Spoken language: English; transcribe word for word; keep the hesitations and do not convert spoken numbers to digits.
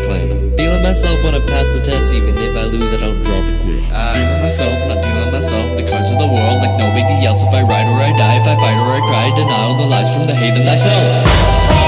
discipline. I'm feeling myself when I pass the test, even if I lose I don't drop a quit. I'm feeling myself, not dealing myself, the cards of the world like nobody else. If I ride or I die, if I fight or I cry, denial the lies from the hate of thyself.